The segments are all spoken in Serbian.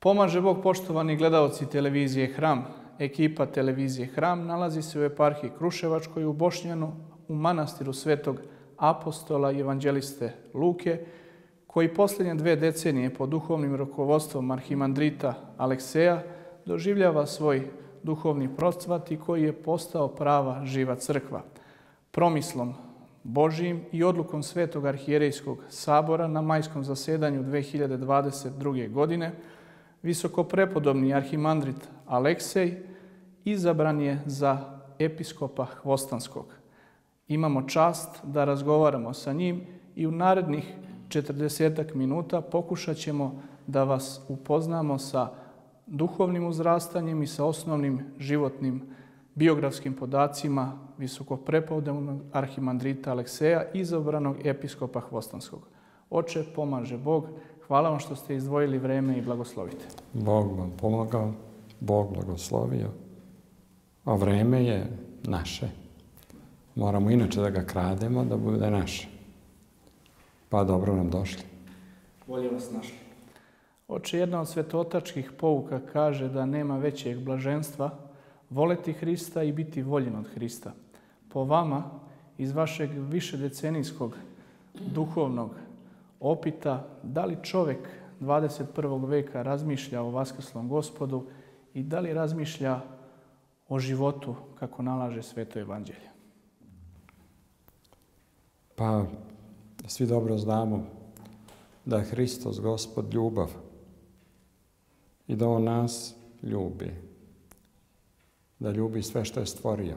Pomaže Bog, poštovani gledaoci televizije Hram. Ekipa televizije Hram nalazi se u eparhiji Kruševačkoj u Bošnjanu u manastiru Svetog apostola i evanđeliste Luke, koji posljednje 2 decenije pod duhovnim rukovodstvom arhimandrita Alekseja doživljava svoj duhovni procvat i koji je postao prava živa crkva. Promislom Božijim i odlukom Svetog arhijerejskog sabora na majskom zasedanju 2022. godine visokoprepodobni arhimandrit Aleksej izabran je za episkopa Hvostanskog. Imamo čast da razgovaramo sa njim i u narednih 40 minuta pokušat ćemo da vas upoznamo sa duhovnim uzrastanjem i sa osnovnim životnim biografskim podacima visokoprepodobnog arhimandrita Alekseja, izabranog episkopa Hvostanskog. Oče, pomaže Bog. Hvala vam što ste izdvojili vreme i blagoslovite. Bog vam pomagao, Bog blagoslovio, a vreme je naše. Moramo inače da ga krademo, da bude naše. Pa dobro nam došli. Bolje vas našli. Oče, jedna od svetotačkih pouka kaže da nema većeg blaženstva voleti Hrista i biti voljen od Hrista. Po vama, iz vašeg višedecenijskog duhovnog opita, da li čovjek 21. veka razmišlja o vaskrslom Gospodu i da li razmišlja o životu kako nalaže Sveto evanđelje? Pa, svi dobro znamo da je Hristos Gospod ljubav i da On nas ljubi, da ljubi sve što je stvorio.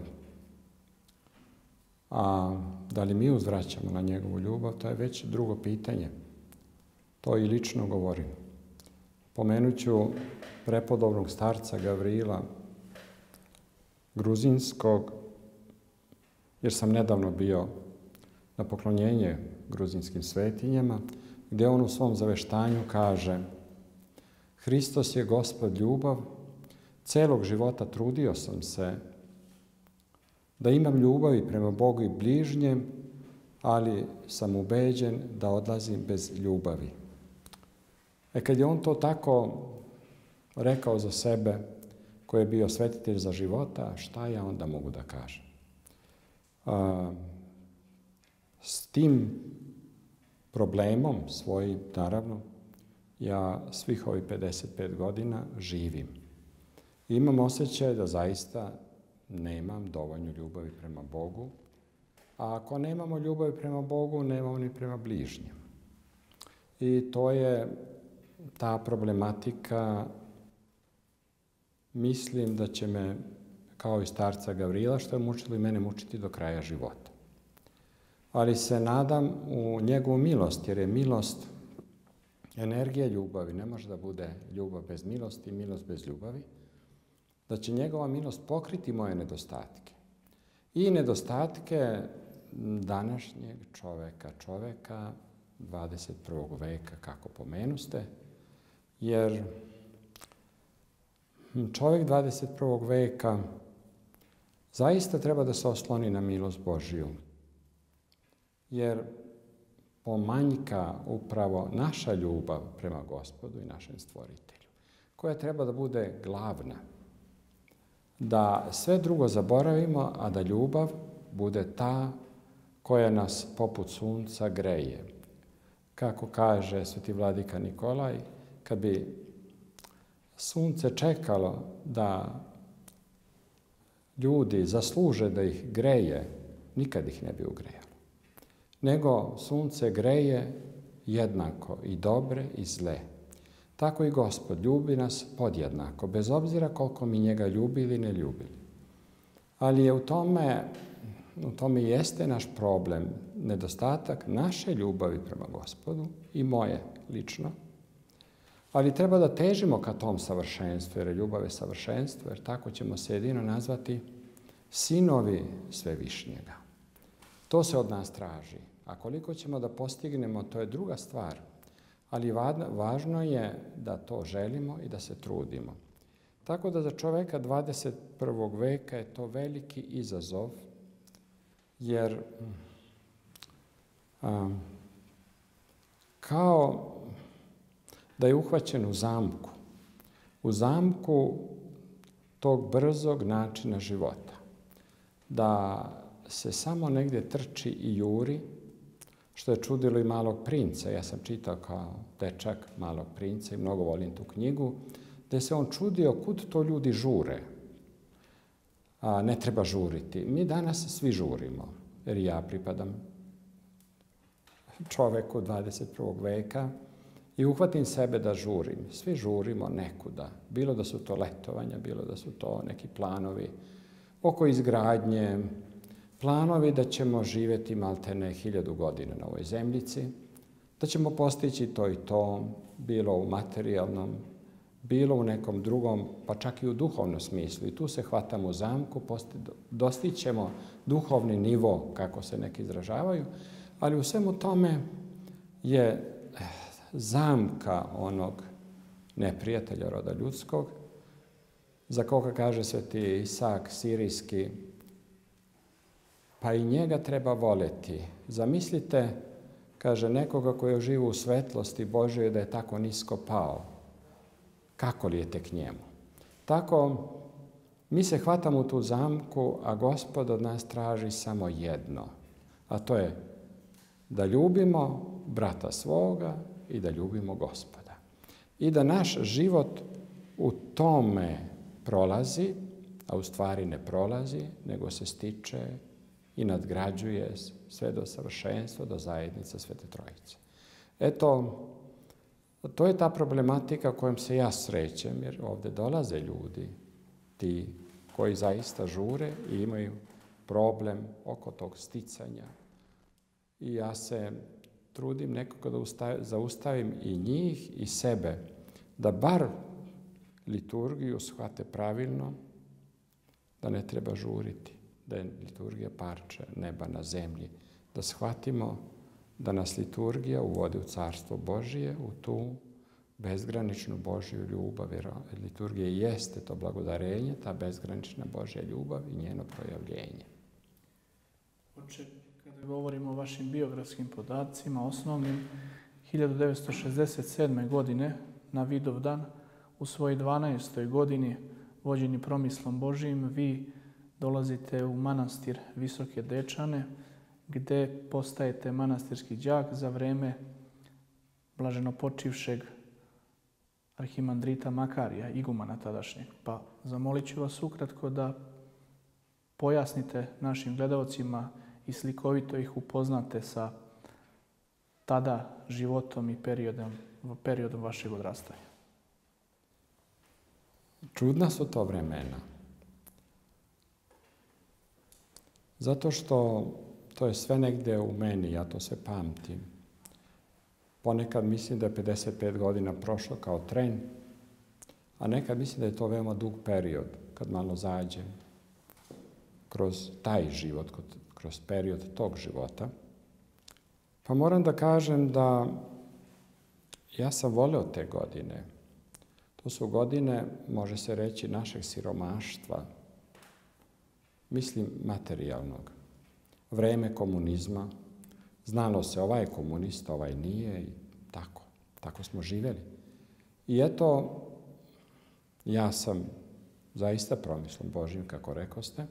A da li mi uzvraćamo na njegovu ljubav, to je već drugo pitanje. To i lično govorim. Pomenut ću prepodobnog starca Gavrila Gruzinskog, jer sam nedavno bio na poklonjenje gruzinskim svetinjama, gdje on u svom zaveštanju kaže: Hristos je Gospod ljubav, celog života trudio sam se da imam ljubavi prema Bogu i bližnjem, ali sam ubeđen da odlazim bez ljubavi. Kad je on to tako rekao za sebe, koji je bio svetitelj za života, šta ja onda mogu da kažem? S tim problemom svojim, naravno, ja svih ovih 55 godina živim. Imam osjećaj da zaista nemam dovoljno ljubavi prema Bogu, a ako nemamo ljubavi prema Bogu, nemamo ni prema bližnjem. I to je ta problematika, mislim da će me, kao i starca Gavrila, što je mučilo i mene mučiti do kraja života. Ali se nadam u njegovu milost, jer je milost energija ljubavi. Ne može da bude ljubav bez milosti i milost bez ljubavi. Da će njegova milost pokriti moje nedostatke. I nedostatke današnjeg čoveka 21. veka, kako pomenuste, jer čovjek 21. veka zaista treba da se osloni na milost Božiju, jer pomanjka upravo naša ljubav prema Gospodu i našem Stvoritelju, koja treba da bude glavna. Da sve drugo zaboravimo, a da ljubav bude ta koja nas poput sunca greje. Kako kaže sveti vladika Nikolaj, kad bi sunce čekalo da ljudi zasluže da ih greje, nikad ih ne bi ugrejalo. Nego sunce greje jednako i dobre i zle. Tako i Gospod ljubi nas podjednako, bez obzira koliko mi njega ljubili ili ne ljubili. Ali je u tome jeste naš problem, nedostatak naše ljubavi prema Gospodu i moje lično. Ali treba da težimo ka tom savršenstvu, jer je ljubav je savršenstvo, jer tako ćemo se jedino nazvati sinovi Svevišnjega. To se od nas traži. A koliko ćemo da postignemo, to je druga stvar. Ali važno je da to želimo i da se trudimo. Tako da za čoveka 21. veka je to veliki izazov, jer kao da je uhvaćen u zamku u zamku tog brzog načina života. Da se samo negdje trči i juri, što je čudilo i Malog princa. Ja sam čitao kao dečak Malog princa i mnogo volim tu knjigu, gdje se on čudio kud to ljudi žure. A ne treba žuriti. Mi danas svi žurimo, jer ja pripadam čoveku 21. veka i uhvatim sebe da žurim. Svi žurimo nekuda. Bilo da su to letovanja, bilo da su to neki planovi oko izgradnje, planovi da ćemo živjeti maltene 1000 godina na ovoj zemljici, da ćemo postići to i to, bilo u materijalnom, bilo u nekom drugom, pa čak i u duhovnom smislu. I tu se hvatamo u zamku, dostićemo duhovni nivo, kako se neki izražavaju, ali u svemu tome je zamka onog neprijatelja roda ljudskog, za koga kaže sveti Isak Sirijski, pa i njega treba voljeti. Zamislite, kaže, nekoga koji živi u svetlosti Božjoj da je tako nisko pao. Kako li je tek njemu? Tako, mi se hvatamo u tu zamku, a Gospod od nas traži samo jedno, a to je da ljubimo brata svoga i da ljubimo Gospoda. I da naš život u tome prolazi, a u stvari ne prolazi, nego se stiče i nadgrađuje sve do savršenstva, do zajednice Svete Trojice. Eto, to je ta problematika kojom se ja srećem, jer ovdje dolaze ljudi, ti koji zaista žure i imaju problem oko tog sticanja. I ja se trudim nekako da zaustavim i njih i sebe, da bar liturgiju shvate pravilno, da ne treba žuriti, da je liturgija parče neba na zemlji, da shvatimo da nas liturgija uvodi u Carstvo Božije, u tu bezgraničnu Božju ljubav. Jer liturgija jeste to blagodarenje, ta bezgranična Božja ljubav i njeno projavljenje. Oče, kada govorimo o vašim biografskim podacima, osnovnim, 1967. godine na Vidovdan, u svojoj 12. godini, vođeni promislom Božijim, vi dolazite u manastir Visoke Dečane, gdje postajete manastirski đak za vreme blaženopočivšeg arhimandrita Makarija, igumana tadašnjeg. Pa zamolit ću vas ukratko da pojasnite našim gledalcima i slikovito ih upoznate sa tada životom i periodom vašeg odrastanja. Čudna su to vremena. Zato što to je sve negdje u meni, ja to sve pamtim. Ponekad mislim da je 55 godina prošlo kao tren, a nekad mislim da je to veoma dug period, kad malo zađem kroz taj život, kroz period tog života. Pa moram da kažem da ja sam voleo te godine. To su godine, može se reći, našeg siromaštva, mislim materijalnog. Vreme komunizma, znalo se ovaj je komunista, ovaj nije i tako smo živjeli. I eto, ja sam zaista promislom Božjim, kako rekoste,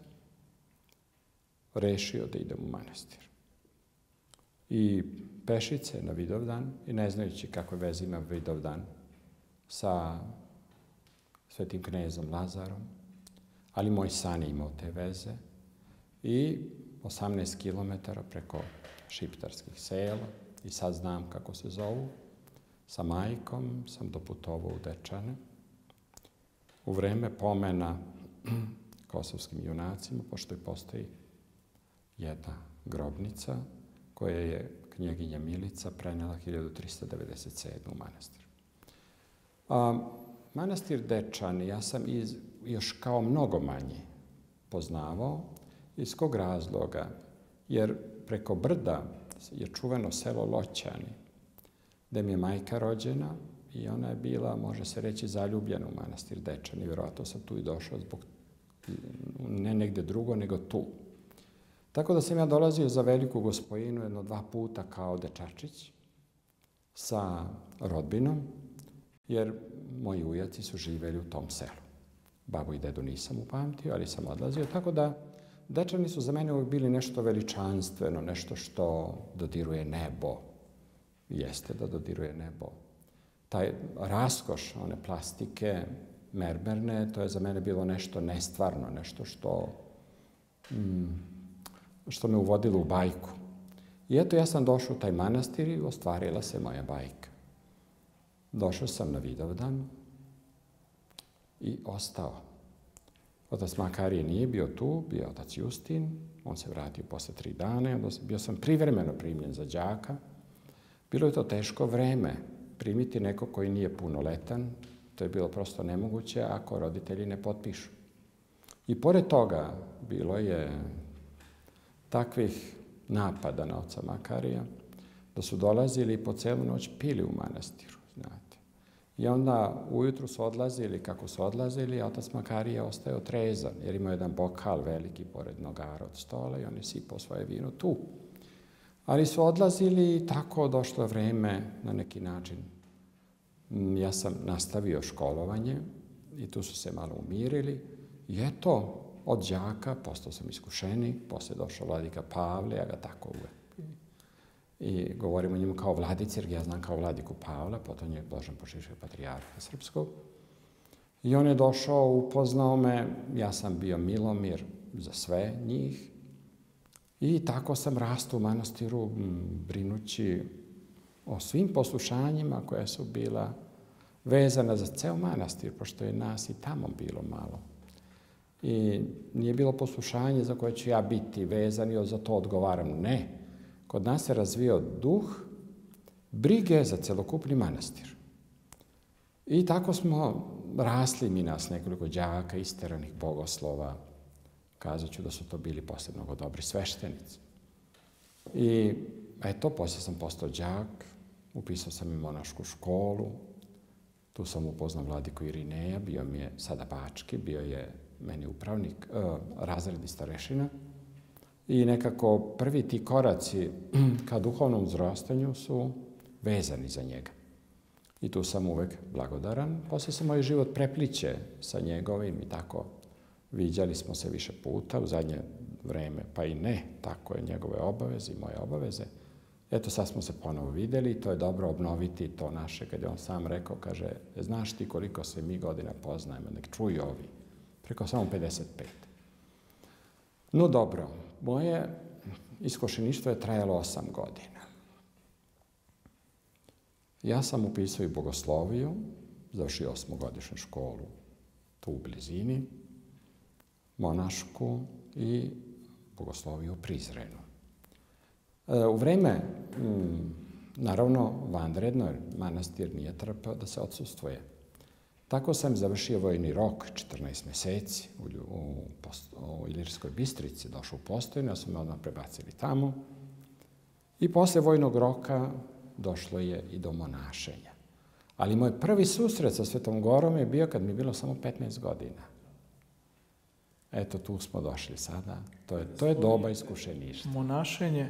rešio da idem u manastir. I pešice na Vidovdan, i ne znajući kakve veze ima Vidovdan sa svetim knezom Lazarom, ali moj san je imao te veze i 18 km preko šiptarskih sela, i sad znam kako se zovu, sa majkom sam doputovao u Dečane u vreme pomena kosovskim junacima, pošto postoji jedna grobnica koja je knjeginja Milica prenela 1397. u manastir. Manastir Dečani ja sam još kao mnogo manje poznavao. Iz kog razloga? Jer preko brda je čuveno selo Loćani, gdje mi je majka rođena i ona je bila, može se reći, zaljubljena u manastir Dečani. Vjerojatno sam tu i došao zbog, ne negdje drugo, nego tu. Tako da sam ja dolazio za Veliku Gospojinu 1-2 puta kao dečačić sa rodbinom jer moji ujaci su živjeli u tom selu. Babu i dedu nisam upamtio, ali sam odlazio, tako da Dečani su za mene uvijek bili nešto veličanstveno, nešto što dodiruje nebo. Jeste da dodiruje nebo. Taj raskoš, one plastike, mermerne, to je za mene bilo nešto nestvarno, nešto što me uvodilo u bajku. I eto, ja sam došao u taj manastir i ostvarila se moja bajka. Došao sam na Vidovdan i ostao. Otac Makarije nije bio tu, bio je otac Justin, on se vratio posle 3 dana, bio sam privremeno primljen za đaka. Bilo je to teško vreme, primiti neko koji nije punoletan, to je bilo prosto nemoguće ako roditelji ne potpišu. I pored toga bilo je takvih napada na oca Makarija, da su dolazili i po celu noć pili u manastiru, znate. I onda ujutru su odlazili, kako su odlazili, a otac Makarije ostao trezan, jer imao jedan bokal veliki pored nogara od stola i on je sipao svoje vino tu. Ali su odlazili i tako došlo vreme na neki način. Ja sam nastavio školovanje i tu su se malo umirili. I eto, od đaka postao sam iskušenik, posle došao vladika Pavle, ja ga tako uvek. I govorim o njemu kao vladici, jer ja znam kao vladiku Pavla, potom je blaženopočivšeg patrijarha srpskog. I on je došao, upoznao me, ja sam bio Milomir za sve njih. I tako sam rastao u manastiru, brinući o svim poslušanjima koja su bila vezana za ceo manastir, pošto je nas i tamo bilo malo. I nije bilo poslušanje za koje ću ja biti vezan i za to odgovaram. Ne. Kod nas se razvio duh brige za celokupni manastir. I tako smo rasli, mi nas nekoliko đaka, isteranih bogoslova. Kazat ću da su to bili posle mnogo dobri sveštenici. I eto, posle sam postao đak, upisao sam i monašku školu, tu sam upoznao vladiku Irineja, bio mi je sada Bački, bio je meni upravnik, razredni starešina. I nekako prvi ti koraci ka duhovnom uzrastanju su vezani za njega. I tu sam uvek blagodaran. Posle se moj život prepliće sa njegovim i tako viđali smo se više puta u zadnje vreme, pa i ne, tako je njegove obaveze i moje obaveze. Eto, sad smo se ponovo videli i to je dobro obnoviti to naše, kad je on sam rekao, kaže, znaš ti koliko se mi godina poznajemo, nek čuju ovi. Preko samo 55. No dobro, moje iskušeništvo je trajalo 8 godina. Ja sam upisao i bogosloviju, završio 8-godišnju školu tu u blizini, monašku i bogosloviju u Prizrenu. U vreme, naravno, vanredno, jer manastir nije trpeo da se odsustvuje. Tako sam završio vojni rok, 14 meseci u Ilirskoj Bistrici, došao u Postojnu, ja su me odmah prebacili tamo. I posle vojnog roka došlo je i do monašenja. Ali moj prvi susret sa Svetom Gorom je bio kad mi je bilo samo 15 godina. Eto, tu smo došli sada. To je doba iskušeništva. Monašenje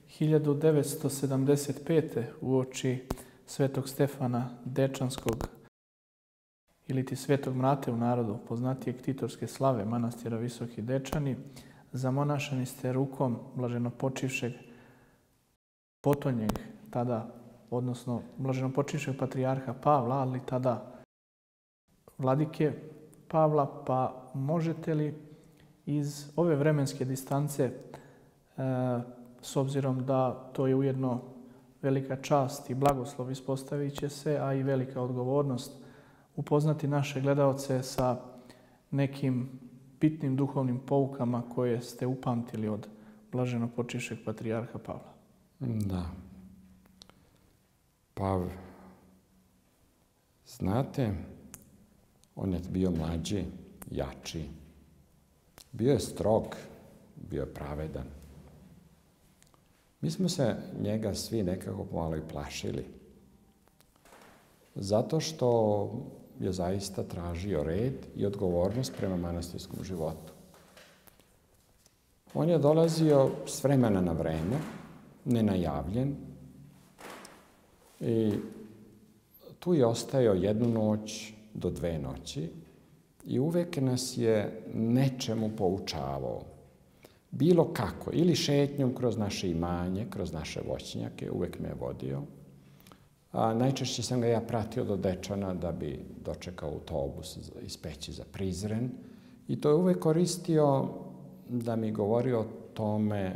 1975. uoči Svetog Stefana Dečanskog ili ti Svetog Mrate u narodu, poznatijeg titorske slave manastira Visoki Dečani, zamonašeni ste rukom blaženopočivšeg potonjeg tada, odnosno blaženopočivšeg patrijarha Pavla, ali tada vladike Pavla, pa možete li iz ove vremenske distance, s obzirom da to je ujedno velika čast i blagoslov ispostavit će se, a i velika odgovornost, upoznati naše gledaoce sa nekim bitnim duhovnim poukama koje ste upamtili od blaženopočivšeg patrijarha Pavla? Da. Pa, znate, on je bio mlađi, jači. Bio je strog, bio je pravedan. Mi smo se njega svi nekako pomalo i plašili. Zato što je zaista tražio red i odgovornost prema manastirskom životu. On je dolazio s vremena na vreme, nenajavljen. I tu je ostajao 1 noć do 2 noći i uvek nas je nečemu poučavao. Bilo kako, ili šetnjom kroz naše imanje, kroz naše voćnjake, uvek me je vodio. A najčešće sam ga ja pratio do Dečana da bi dočekao autobus iz Peći za Prizren. I to je uvek koristio da mi govori o tome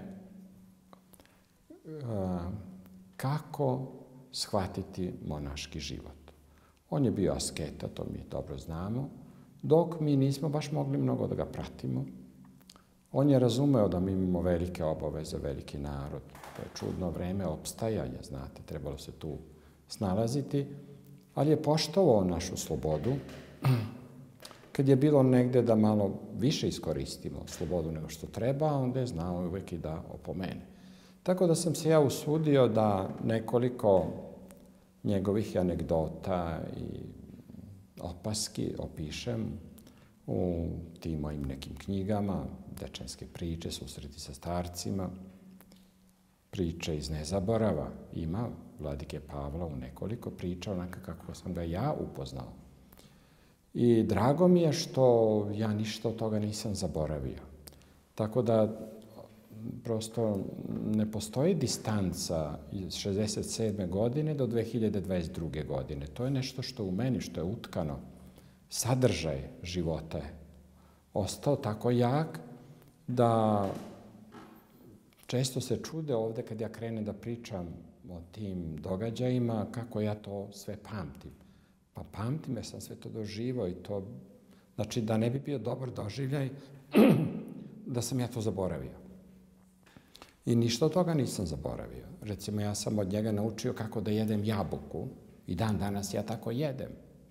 kako shvatiti monaški život. On je bio asketa, to mi dobro znamo, dok mi nismo baš mogli mnogo da ga pratimo. On je razumeo da mi imamo velike obaveze, veliki narod. To je čudno vreme opstajanja, znate, trebalo se tu snalaziti, ali je poštovao našu slobodu. Kad je bilo negde da malo više iskoristimo slobodu nego što treba, onda je znao uvek i da opomene. Tako da sam se ja usudio da nekoliko njegovih anegdota i opaski opišem u tim mojim nekim knjigama, Dečanske priče, susreti sa starcima, priče iz nezaborava. Ima Vladike Pavla u nekoliko priča, onaka kako sam ga ja upoznao. I drago mi je što ja ništa od toga nisam zaboravio. Tako da prosto ne postoji distanca iz 67. godine do 2022. godine. To je nešto što u meni, što je utkano. Sadržaj života je ostao tako jak da često se čude ovde kad ja krenem da pričam o tim događajima, kako ja to sve pamtim. Pa pamtim jer sam sve to doživao i to, znači da ne bi bio dobar doživljaj, da sam ja to zaboravio. I ništa od toga nisam zaboravio. Recimo, ja sam od njega naučio kako da jedem jabuku i dan danas ja tako jedem.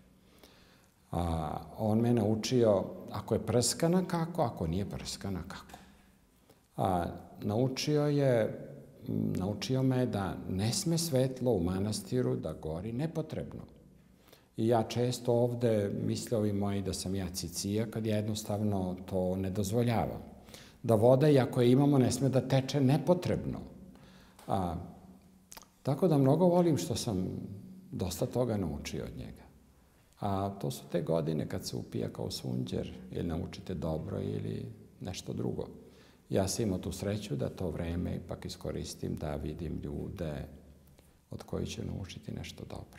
On me naučio, ako je prskana kako, ako nije prskana kako. Naučio me da ne sme svetlo u manastiru da gori nepotrebno. I ja često ovde misle ovi moji da sam ja cicija, kad ja jednostavno to ne dozvoljavam. Da voda, i ako je imamo, ne sme da teče nepotrebno. Tako da mnogo volim što sam dosta toga naučio od njega. A to su te godine kad se upija kao sunđer, ili naučite dobro ili nešto drugo. Ja sam imao tu sreću da to vreme ipak iskoristim da vidim ljude od kojih će naučiti nešto dobro.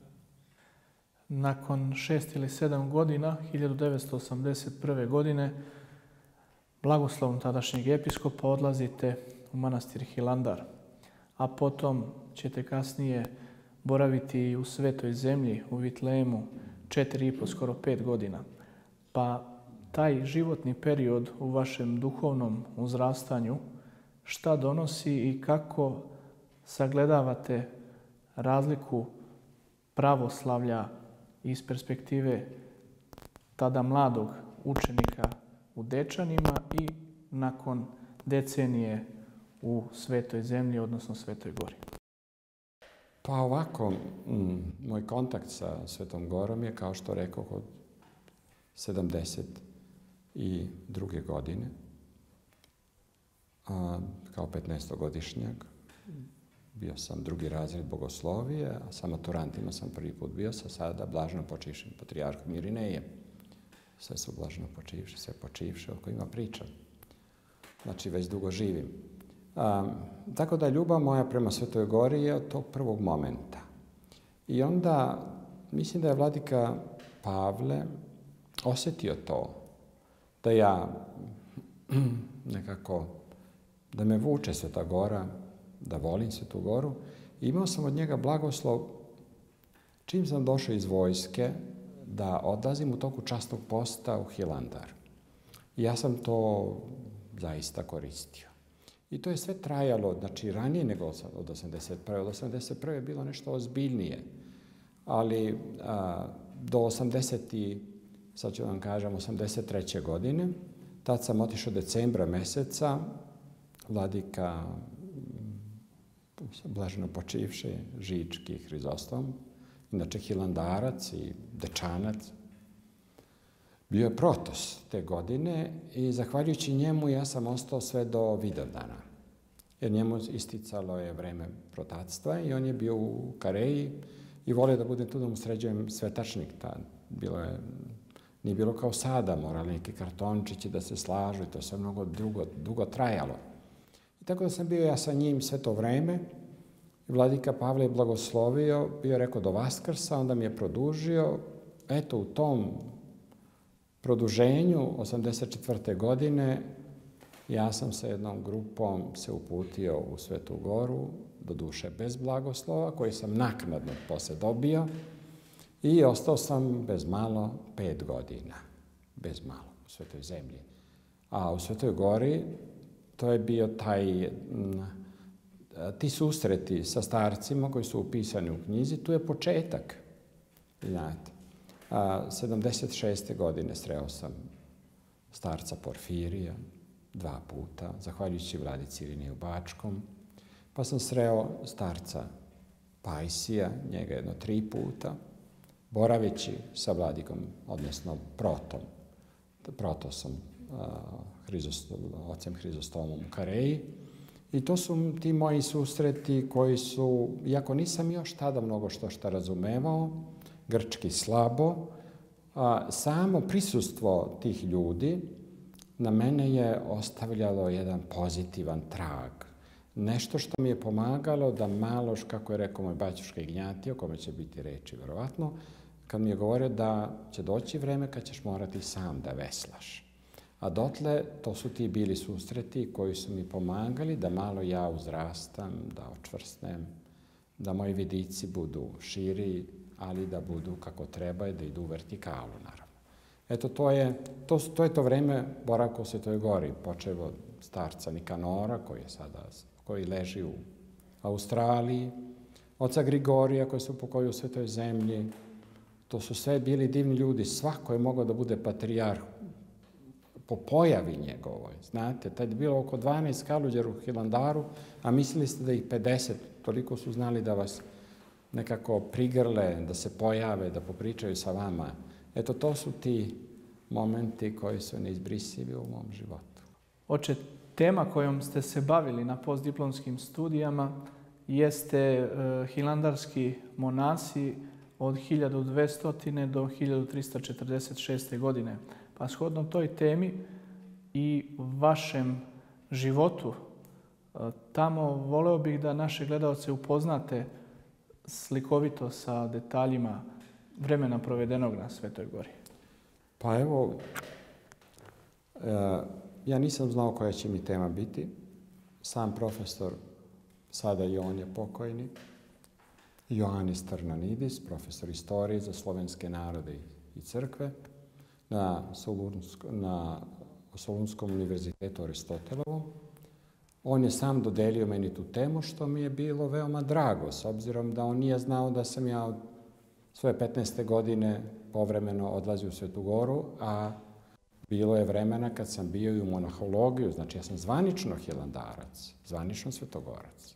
Nakon 6 ili 7 godina, 1981. godine, blagoslovom tadašnjeg episkopa odlazite u manastir Hilandar, a potom ćete kasnije boraviti u Svetoj zemlji, u Vitlejemu, 4,5, skoro 5 godina. Pa taj životni period u vašem duhovnom uzrastanju, šta donosi i kako sagledavate razliku pravoslavlja iz perspektive tada mladog učenika u Dečanima i nakon decenije u Svetoj zemlji, odnosno Svetoj gori? Pa ovako, moj kontakt sa Svetom Gorom je, kao što rekao, od 72. godine, kao 15-godišnjak. Bio sam 2. razred bogoslovije, a sa maturantima sam prvi put bio sa sada blažno počivšim patrijarhom Irinejem. Sve su blažno počivši, sve počivše, o kojima pričam. Znači, već dugo živim. Tako da ljubav moja prema Svetoj Gori je od tog prvog momenta. I onda, mislim da je vladika Pavle osjetio to, da ja nekako, da me vuče Sveta Gora, da volim Svetu Goru. I imao sam od njega blagoslov, čim sam došao iz vojske, da odlazim u toku časnog posta u Hilandar. I ja sam to zaista koristio. I to je sve trajalo, znači ranije nego od 81. Od 81. je bilo nešto ozbiljnije. Ali do 83. godine, tad sam otišao decembra meseca, vladika blaženo počivši Žički Hrizostom, inače Hilandarac i Dečanac. Bio je protos te godine i zahvaljujući njemu ja sam ostao sve do Vidovdana. Jer njemu isticalo je vreme protactva i on je bio u Kareji i volio da budem tu da mu sređujem svetačnik. Nije bilo kao sada, morali neki kartončići da se slažu i to sve mnogo dugo trajalo. I tako da sam bio ja sa njim sve to vreme. Vladika Pavle je blagoslovio, bio je rekao do Vaskrsa, onda mi je produžio. Eto, u tom produženju 84. godine ja sam sa jednom grupom se uputio u Svetu Goru, doduše bez blagoslova, koji sam naknadno posle dobio, i ostao sam bez malo 5 godina. Bez malo u Svetoj zemlji. A u Svetoj Gori to je bio ti susreti sa starcima koji su upisani u knjizi, tu je početak. Znate, 76. godine sreo sam starca Porfirija 2 puta, zahvaljujući Vladici Irini u Bačkom. Pa sam sreo starca Pajsija, njega jedno 3 puta, boraveći sa Vladikom, odnosno Protosom, ocem Hrizostomom u Kareji. I to su ti moji susreti koji su, iako nisam još tada mnogo što razumevao, grčki slabo, samo prisustvo tih ljudi na mene je ostavljalo jedan pozitivan trag. Nešto što mi je pomagalo da malo, kako je rekao moj baćuška Ignjatije, o kome će biti reči verovatno, kad mi je govorio da će doći vreme kad ćeš morati sam da veslaš. A dotle, to su ti bili susreti koji su mi pomagali da malo ja uzrastam, da očvrsnem, da moji vidici budu širi, ali da budu kako treba i da idu u vertikalu, naravno. Eto, to je to vreme boravka u Svetoj Gori, počeo od starca Nikanora, koji leži u Australiji, oca Grigorija, koji se upokojio u Svetoj zemlji. To su sve bili divni ljudi. Svako je mogao da bude patrijarh po pojavi njegovoj. Znate, tad je bilo oko 12 kaluđera u Hilandaru, a mislili ste da ih 50, toliko su znali da vas nekako prigrle, da se pojave, da popričaju sa vama. Eto, to su ti momenti koji su neizbrisivi u mom životu. Oče, tema kojom ste se bavili na postdiplomskim studijama jeste hilandarski monasi od 1200. do 1346. godine. Pa shodno toj temi i vašem životu, tamo voleo bih da naše gledaoce upoznate slikovito sa detaljima vremena provedenog na Svetoj Gori. Pa evo, ja nisam znao koja će mi tema biti. Sam profesor, sada i on je pokojni, Ioannis Trnanidis, profesor istorije za slovenske narode i crkve na Solunskom univerzitetu Aristotelovom. On je sam dodelio meni tu temu, što mi je bilo veoma drago, s obzirom da on nije znao da sam ja od svoje 15. godine povremeno odlazio u Svetu Goru, a bilo je vremena kad sam bio i u monahologiju, znači ja sam zvanično hilandarac, zvanično svetogorac.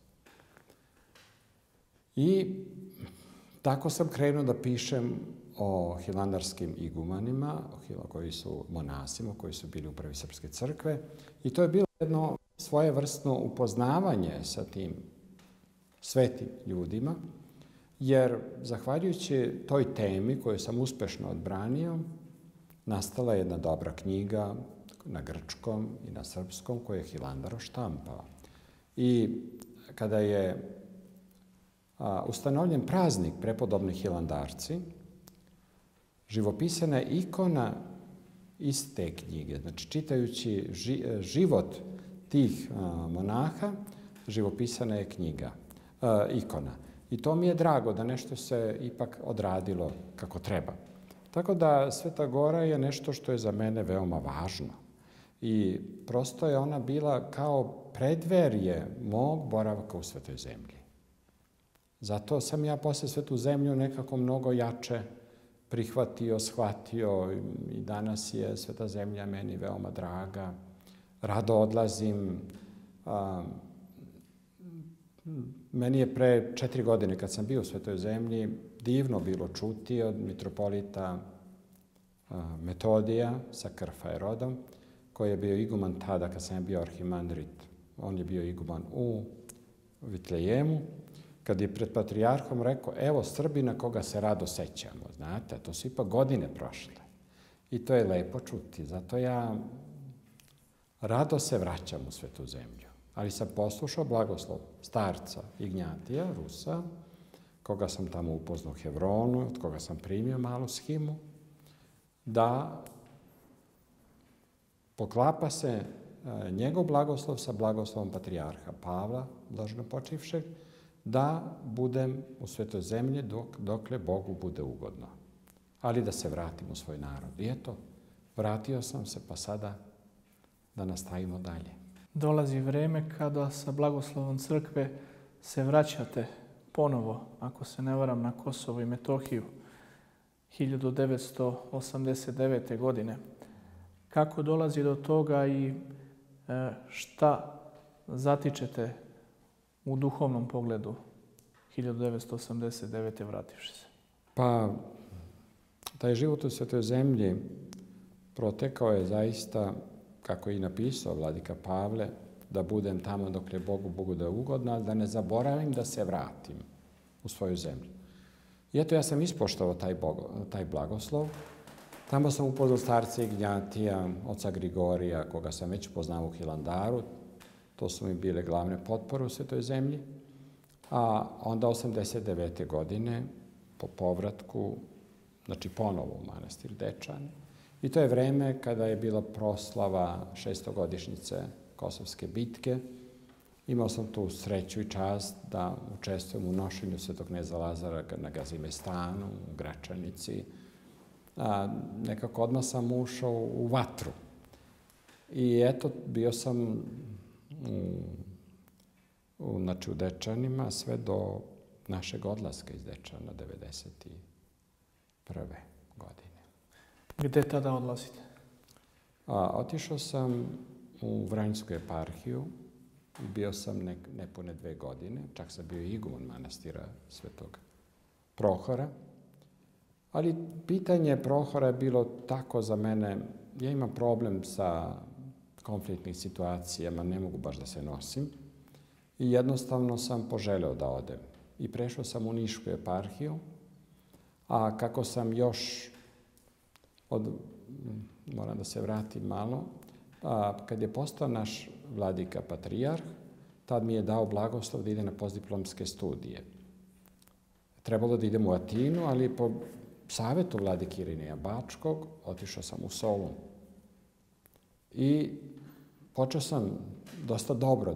I tako sam krenuo da pišem o hilandarskim igumanima, koji su monasima, koji su bili u Prvi srpske crkve. I to je bilo jedno svojevrsno upoznavanje sa tim svetim ljudima, jer zahvaljujući toj temi koju sam uspešno odbranio, nastala je jedna dobra knjiga na grčkom i na srpskom koju je Hilandar štampao. I kada je ustanovljen praznik prepodobni hilandarci, živopisana je ikona iz te knjige. Znači, čitajući život tih monaha, živopisana je ikona. I to mi je drago da nešto se ipak odradilo kako treba. Tako da Sveta Gora je nešto što je za mene veoma važno. I prosto je ona bila kao predverje mog boravka u Svetoj zemlji. Zato sam ja posle Svetu zemlju nekako mnogo jače prihvatio, shvatio i danas je Sveta zemlja meni veoma draga. Rado odlazim. Meni je pre 4 godine kad sam bio u Svetoj zemlji divno bilo čuti od mitropolita Metodija sa Krfaerodom, koji je bio iguman tada kad sam bio arhimandrit. On je bio iguman u Vitlejemu kad je pred patrijarhom rekao, evo Srbina koga se rado sećamo, znate, to su ipak godine prošle. I to je lepo čuti, zato ja rado se vraćam u Svetu zemlju. Ali sam poslušao blagoslov starca Ignjatija, Rusa, koga sam tamo upoznao u Hevronu, od koga sam primio malu shimu, da poklapa se njegov blagoslov sa blagoslovom patrijarha Pavla, blaženopočivšeg, da budem u Svetoj zemlji dokle Bogu bude ugodno. Ali da se vratim u svoj narod. I eto, vratio sam se, pa sada da nastavimo dalje. Dolazi vreme kada sa blagoslovom crkve se vraćate ponovo, ako se ne varam, na Kosovo i Metohiju 1989. godine. Kako dolazi do toga i šta zatičete u duhovnom pogledu 1989. vrativši se? Pa, taj život u Svetoj zemlji protekao je zaista, kako je i napisao vladika Pavle, da budem tamo dok je Bogu bude ugodno, ali da ne zaboravim da se vratim u svoju zemlju. I eto, ja sam ispoštovao taj blagoslov. Tamo sam upoznao starca Ignjatija, oca Grigorija, koga sam već poznao u Hilandaru. To su mi bile glavne potpore u Svetoj zemlji. A onda 89. godine, po povratku, znači ponovo u manastir Dečani. I to je vreme kada je bila proslava 600-godišnjice Kosovske bitke. Imao sam tu sreću i čast da učestvujem u nošenju Svetog kneza Lazara na Gazimestanu, u Gračanici. Nekako odmah sam ušao u vatru. I eto, bio sam u Dečanima sve do našeg odlaska iz Dečana 1991. godine. Gde tada odlazite? Otišao sam u Vranjsku eparhiju i bio sam nepune 2 godine. Čak sam bio iguman manastira Svetog Prohora. Ali pitanje Prohora je bilo tako za mene, ja imam problem sa konfliktnim situacijama, ne mogu baš da se nosim. I jednostavno sam poželeo da odem. I prešao sam u Nišku eparhiju, a kako sam još, moram da se vratim malo, kad je postao naš vladika patrijarh, tad mi je dao blagoslov da ide na postdiplomske studije. Trebalo da idem u Atinu, ali po savjetu vladike Irineja Bačkog otišao sam u Solun. I počeo sam dosta dobro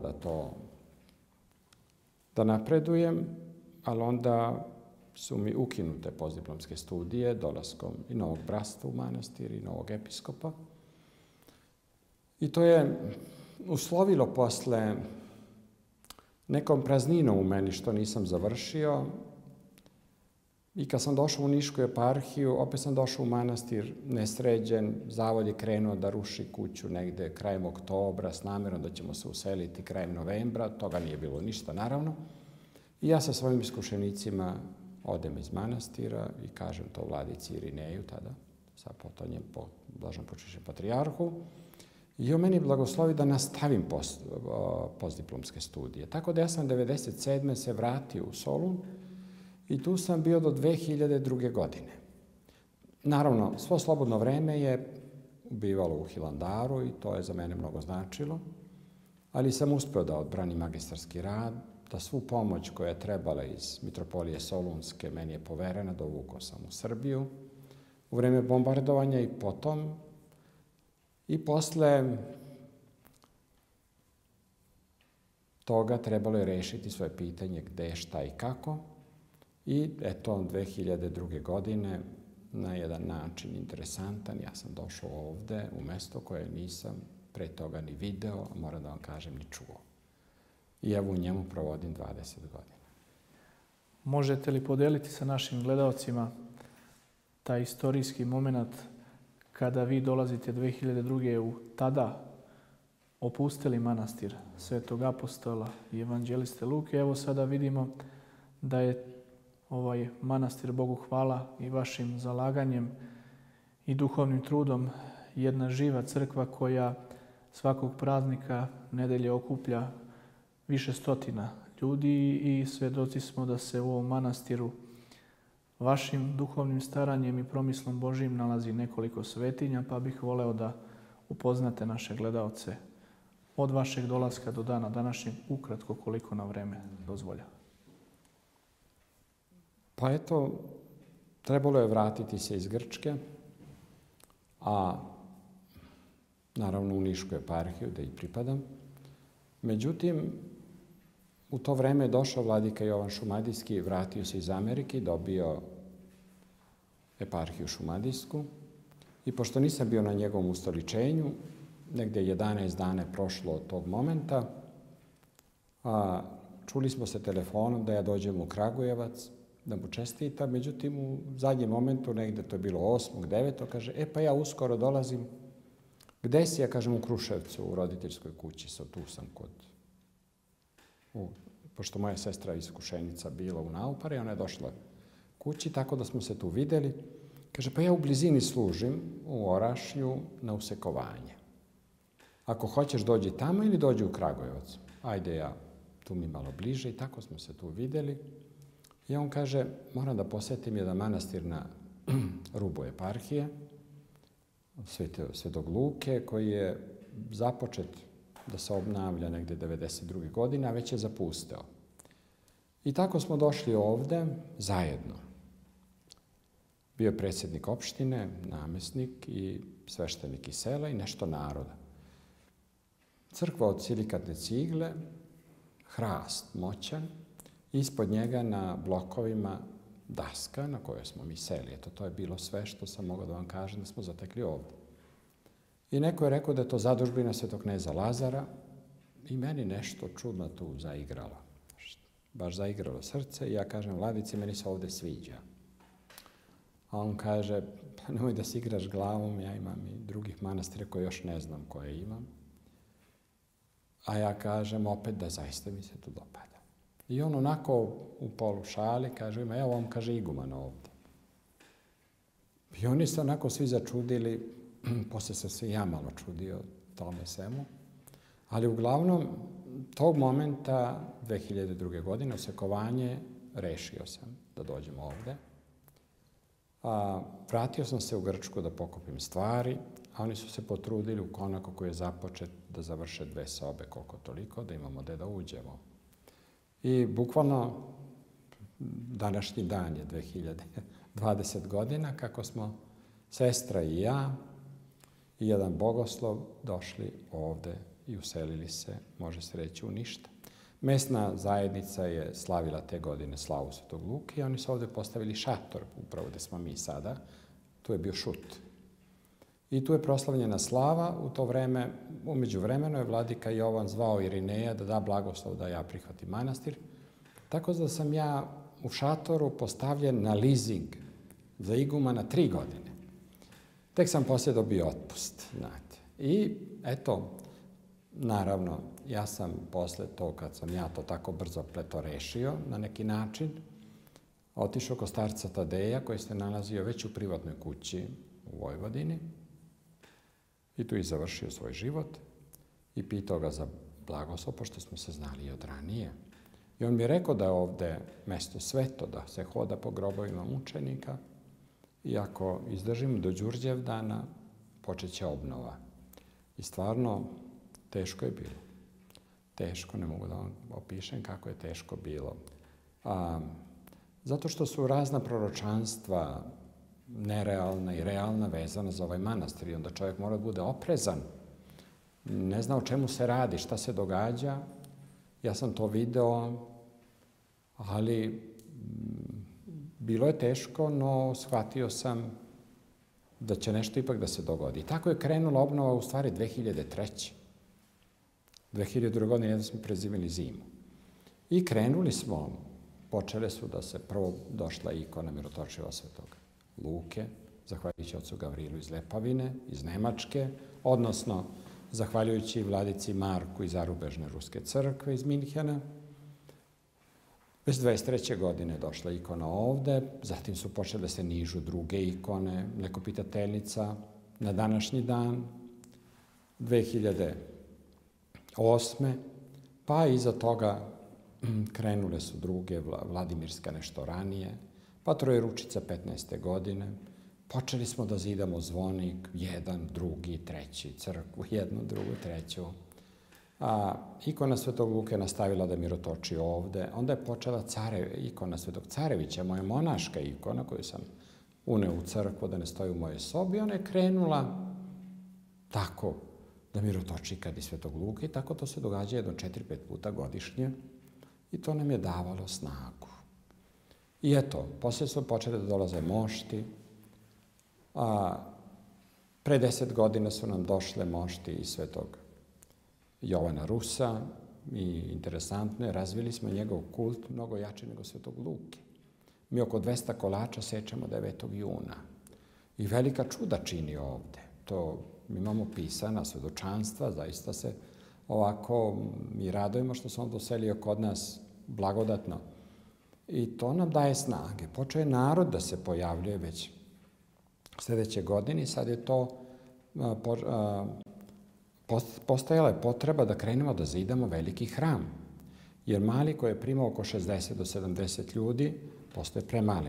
da napredujem, ali onda su mi ukinute postdiplomske studije dolaskom i novog bratstva u manastir i novog episkopa. I to je uslovilo posle nekom prazninom u meni što nisam završio. I kad sam došao u Nišku eparhiju, opet sam došao u manastir nesređen. Zavod je krenuo da ruši kuću negde krajem oktobra s namjerom da ćemo se useliti krajem novembra. Toga nije bilo ništa, naravno. I ja sa svojim iskušenicima odem iz manastira i kažem to vladici Irineju tada, sa potonjem blaženopočivšem patrijarhu. I on meni blagoslovi da nastavim postdiplomske studije. Tako da ja sam 1997. se vratio u Solun i tu sam bio do 2002. godine. Naravno, svo slobodno vreme je bivalo u Hilandaru i to je za mene mnogo značilo, ali sam uspeo da odbranim magistarski rad, da svu pomoć koja je trebala iz Mitropolije Solunske meni je poverena, dovukao sam u Srbiju u vreme bombardovanja i potom. I posle toga trebalo je rešiti svoje pitanje gde, šta i kako. I eto, 2002. godine, na jedan način interesantan, ja sam došao ovde u mesto koje nisam pre toga ni video, a moram da vam kažem, ni čuo. I evo u njemu provodim 20 godina. Možete li podeliti sa našim gledalcima taj istorijski moment kada vi dolazite 2002. u tada opustili manastir Svetog apostola i evanđeliste Luke? Evo sada vidimo da je ovaj manastir, Bogu hvala, i vašim zalaganjem i duhovnim trudom jedna živa crkva koja svakog praznika, nedelje okuplja više stotina ljudi i svjedoci smo da se u ovom manastiru vašim duhovnim staranjem i promislom Božijim nalazi nekoliko svetinja, pa bih voleo da upoznate naše gledaoce od vašeg dolaska do dana današnjeg, ukratko koliko na vreme dozvoljava. Pa eto, trebalo je vratiti se iz Grčke, a naravno u Nišku eparhiju, da i pripadam. Međutim, u to vreme je došao vladika Jovan Šumadijski, vratio se iz Amerike, dobio eparhiju Šumadijsku i pošto nisam bio na njegovom ustoličenju, negdje 11 dana je prošlo od tog momenta, čuli smo se telefonom da ja dođem u Kragujevac, da mu čestitam, međutim u zadnjem momentu, negdje to je bilo 8. 9. kaže, pa ja uskoro dolazim. Gde si? Ja kažem u Kruševcu, u roditeljskoj kući, tu sam pošto moja sestra iz Kušenica bila u Naupari, ona je došla kući, tako da smo se tu videli. Kaže, pa ja u blizini služim u Orašnju na usekovanje. Ako hoćeš dođi tamo ili dođi u Kragujevac. Ajde ja, tu mi malo bliže i tako smo se tu videli. I on kaže, moram da posjetim jedan manastir na rubu eparhije, Svetog Luke, koji je započet da se obnavlja negdje 92. godine, a već je zapusteo. I tako smo došli ovde zajedno. Bio je predsjednik opštine, namjesnik i sveštenik iz sela i nešto naroda. Crkva od silikatne cigle, hrast moćan, ispod njega na blokovima daska na kojoj smo mi seli. Eto, to je bilo sve što sam mogao da vam kažem da smo zatekli ovdje. I neko je rekao da je to zadužbina Svetog kneza Lazara i meni nešto čudno tu zaigralo. Baš zaigralo srce i ja kažem, Vladici, meni se ovdje sviđa. A on kaže, pa nemoj da si igraš glavom, ja imam i drugih manastira koje još ne znam koje imam. A ja kažem opet da zaista mi se tu dopada. I on onako u polu šali kaže, evo vam, kaže, iguman ovdje. I oni se onako svi začudili, poslije sam se ja malo čudio tome svemu. Ali uglavnom, tog momenta, 2002. godine, usekovanje, rešio sam da dođem ovdje. Vratio sam se u Grčku da pokupim stvari, a oni su se potrudili u konaku koji je započet da završe 2 sobe, koliko toliko, da imamo gde da uđemo. I bukvalno današnji dan je 2020 godina kako smo sestra i ja i jedan bogoslov došli ovde i uselili se, može se reći, u ništa. Mesna zajednica je slavila te godine slavu Svetog Luke i oni su ovde postavili šator, upravo gde smo mi sada. Tu je bio šut. I tu je proslavljena slava. U to vreme, umeđu vremenu je vladika Jovan zvao Irineja da da blagoslov da ja prihvatim manastir. Tako da sam ja u šatoru postavljen na lizing za igumana 3 godine. Tek sam poslije dobio otpust. Znate. I eto, naravno, ja sam posle to, kad sam ja to tako brzo pleto rešio na neki način, otišao kod starca Tadeja koji se nalazio već u privatnoj kući u Vojvodini i tu i završio svoj život i pitao ga za blagoslov, pošto smo se znali i od ranije. I on mi je rekao da je ovde mesto sveto, da se hoda po grobovima mučenika i ako izdržimo do Đurđevdana, počeće obnova. I stvarno, teško je bilo. Teško, ne mogu da vam opišem kako je teško bilo. Zato što su razna proročanstva nerealna i realna vezana za ovaj manastir i onda čovjek mora da bude oprezan. Ne zna o čemu se radi, šta se događa. Ja sam to video, ali bilo je teško, no shvatio sam da će nešto ipak da se dogodi. I tako je krenula obnova u stvari 2003. 2002. godine jedno smo prezimili zimu. I krenuli smo, počele su da se prvo došla ikona Mirotočiva Svetog Luke, zahvaljujući ocu Gavrilu iz Lepavine, iz Nemačke, odnosno zahvaljujući vladici Marku iz Zarubežne Ruske crkve iz Minhena. Već 23. godine došla ikona ovde, zatim su počele da se nižu druge ikone, Nekopitateljica na današnji dan, 2008. Pa iza toga krenule su druge, Vladimirska nešto ranije, pa Trojeručica 15. godine. Počeli smo da zidamo zvonik, jedan, drugi, treći, crkvu, jednu, drugu, treću. Ikona Svetog Luke nastavila da mirotoči ovde. Onda je počela ikona Svetog Carevića, moja monaška ikona koju sam uneo u crkvu da ne stoji u mojoj sobi. Ona je krenula tako da mirotoči kad i Svetog Luke i tako to se događa jedno 4-5 puta godišnje i to nam je davalo snagu. I eto, poslije su počeli da dolaze mošti. Pre 10 godina su nam došle mošti iz Svetog Jovana Rusa i interesantno je, razvili smo njegov kult mnogo jači nego Svetog Luke. Mi oko 200 kolača sečemo 9. juna i velika čuda čini ovde. To imamo pisana svedočanstva, zaista se ovako mi radujemo što se on doselio kod nas blagodatno. I to nam daje snage. Počeo je narod da se pojavljuje već sljedeće godine i sad je to postojala je potreba da krenemo da zidamo veliki hram. Jer mali koji je primao oko 60 do 70 ljudi, postoje premali.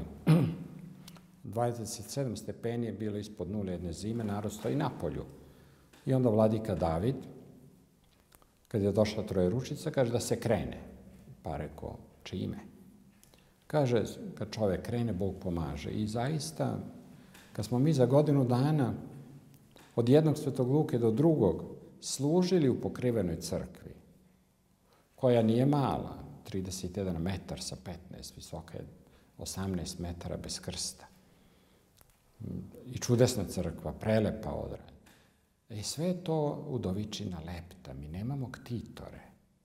27 stepeni je bilo ispod nule jedne zime, narod stoji na polju. I onda vladika David, kad je došla Trojeručica, kaže da se krene. Pa rekao, čime? Kaže, kad čovjek krene, Bog pomaže. I zaista, kad smo mi za godinu dana od jednog Svetog Luke do drugog služili u pokrivenoj crkvi, koja nije mala, 31 metar sa 15, visoka je 18 metara bez krsta. I čudesna crkva, prelepa odra. I sve je to udovičina lepta. Mi nemamo ktitore.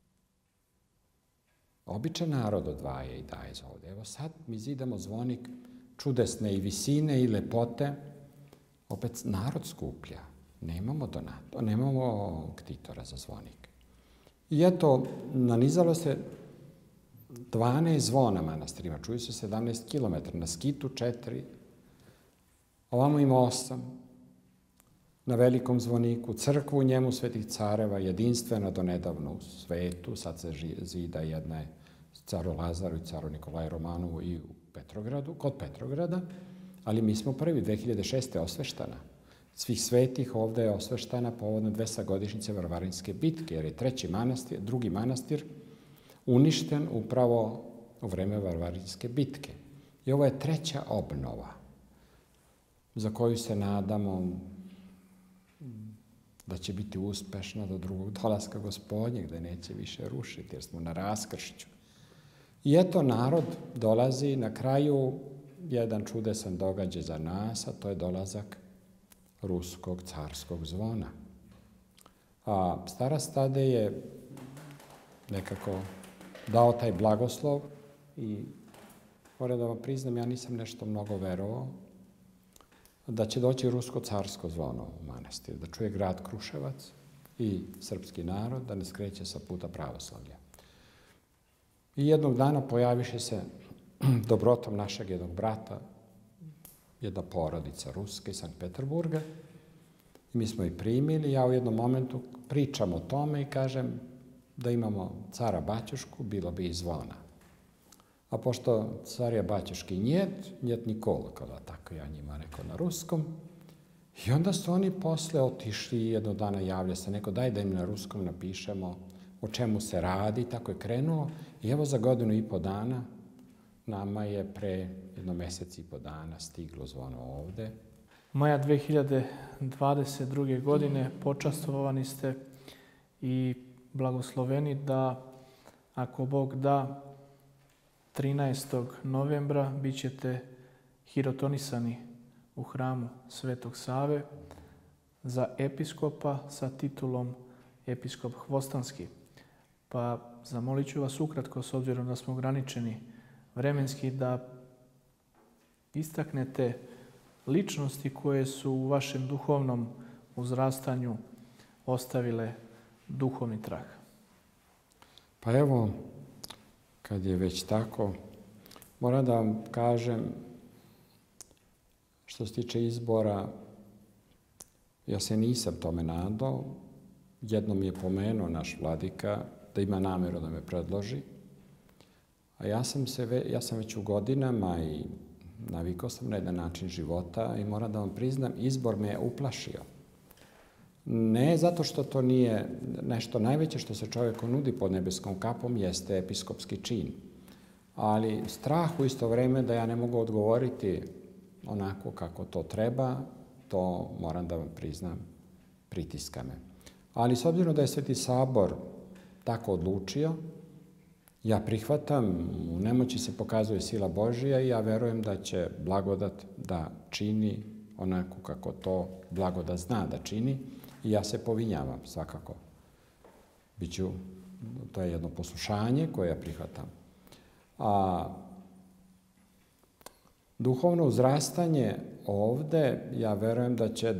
Običan narod odvaja i daje za ovde. Evo sad mi zidamo zvonik čudesne i visine i lepote. Opet narod skuplja. Nemamo ktitora za zvonik. I eto, nanizalo se 12 zvona manastirima. Čuju se 17 km. Na Skitu 4. Ovamo ima 8. Na velikom zvoniku, crkvu u njemu Svetih careva, jedinstvena do nedavno u svetu, sad se zida jedna je caru Lazaru i caru Nikolaju Romanovu i u Petrogradu, kod Petrograda, ali mi smo prvi, 2006. osveštana. Svih svetih ovde je osveštana povodno 200 godišnjice Varvarinske bitke, jer je drugi manastir uništen upravo u vreme Varvarinske bitke. I ovo je 3. obnova za koju se nadamo da će biti uspešna do drugog dolaska Gospodnjeg, da neće više rušiti, jer smo na raskršću. I eto, narod dolazi na kraju jedan čudesan događaj za nas, a to je dolazak ruskog carskog zvona. Stara Stade je nekako dao taj blagoslov i moram da vam priznam, ja nisam nešto mnogo verovao da će doći rusko carsko zvono u manastir, da čuje grad Kruševac i srpski narod, da ne skreće sa puta pravoslavlja. I jednog dana pojaviše se dobrotom našeg jednog brata, jedna porodica ruska iz Sankt Peterburga. I mi smo ih primili, ja u jednom momentu pričam o tome i kažem da imamo cara Baćušku, bilo bi i zvona. A pošto carija Baćuški njet Nikola, kada tako ja njima rekao na ruskom. I onda su oni posle otišli i jednog dana javlja se neko, daj da im na ruskom napišemo o čemu se radi, tako je krenulo. I evo za 1,5 godina dana nama je pre 1,5 meseca dana stiglo zvono ovde. Maja 2022. godine počastvovani ste i blagosloveni da, ako Bog da, 13. novembra bit ćete hirotonisani u hramu Svetog Save za episkopa sa titulom episkop Hvostanski. Pa zamolit ću vas ukratko, s obzirom da smo ograničeni vremenski, da istaknete ličnosti koje su u vašem duhovnom uzrastanju ostavile duhovni trag. Pa evo, kad je već tako, moram da vam kažem, što se tiče izbora, ja se nisam tome nadao. Jednom je pomenuo naš vladika da ima nameru da me predloži. A ja sam već u godinama i navikao sam na jedan način života i moram da vam priznam, izbor me je uplašio. Ne zato što to nije nešto najveće što se čovjeku nudi pod nebeskom kapom, jeste episkopski čin. Ali strah u isto vrijeme da ja ne mogu odgovoriti onako kako to treba, to moram da vam priznam, pritiska me. Ali s obzirom da je Sveti Sabor tako odlučio, ja prihvatam, u nemoći se pokazuje sila Božija i ja verujem da će blagodat da čini onako kako to blagodat zna da čini i ja se povinjavam svakako. To je jedno poslušanje koje ja prihvatam. A duhovno uzrastanje ovde, ja verujem da će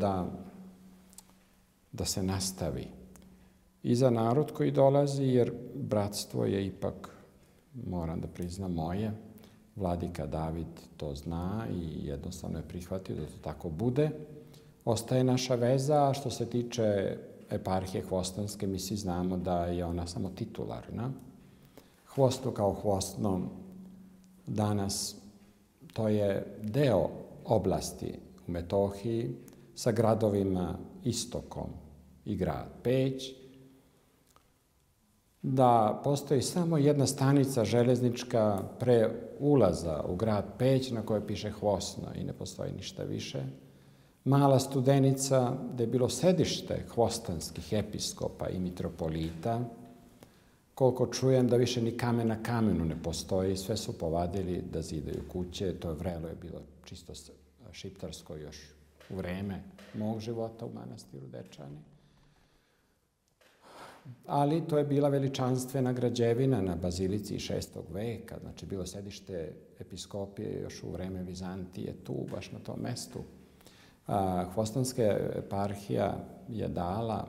da se nastavi. I za narod koji dolazi, jer bratstvo je ipak, moram da priznam, moje. Vladika David to zna i jednostavno je prihvatio da to tako bude. Ostaje naša veza, a što se tiče eparhije Hvostanske, mi svi znamo da je ona samo titularna. Hvostno kao hvostno danas to je deo oblasti u Metohiji sa gradovima Istokom i grad Peć, da postoji samo jedna stanica železnička pre ulaza u grad Peć na kojoj piše Hvosno i ne postoji ništa više. Mala Studenica, gde je bilo sedište hvostanskih episkopa i mitropolita. Koliko čujem da više ni kamen na kamenu ne postoji, sve su povadili da zidaju kuće. To vrelo je bilo čisto šiptarsko još u vreme mog života u manastiru Dečani. Ali to je bila veličanstvena građevina na bazilici 6. veka, znači bilo sedište episkopije još u vreme Vizantije tu, baš na tom mestu. Hvostanska eparhija je dala,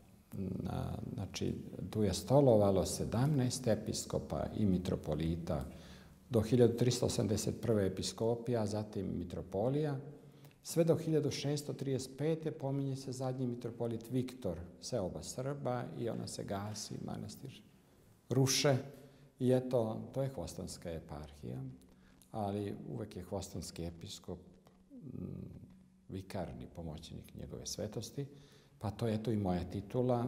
znači tu je stolovalo 17 episkopa i mitropolita do 1381. episkopija, zatim mitropolija. Sve do 1635. pominje se zadnji mitropolit Viktor, seoba Srba, i ona se gasi, manastir ruše. I eto, to je Hvostanska eparhija, ali uvek je hvostanski episkop vikarni pomoćnik njegove svetosti, pa to je eto i moja titula